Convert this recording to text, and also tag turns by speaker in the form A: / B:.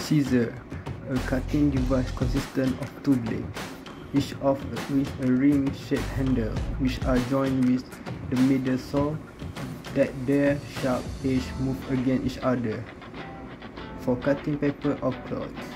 A: Scissor, a cutting device consisting of two blades, each with a ring-shaped handle, which are joined with the middle saw that their sharp edges move against each other. For cutting paper or cloth,